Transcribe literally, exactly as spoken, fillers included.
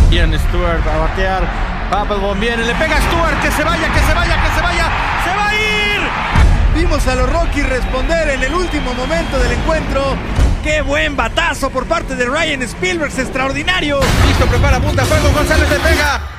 Ian Stewart va a batear. Papelbon viene, le pega a Stewart, que se vaya, que se vaya, que se vaya, ¡se va a ir! Vimos a los Rockies responder en el último momento del encuentro. ¡Qué buen batazo por parte de Ryan Spilbergs! ¡Extraordinario! Listo, prepara, punta, fuego, González le pega.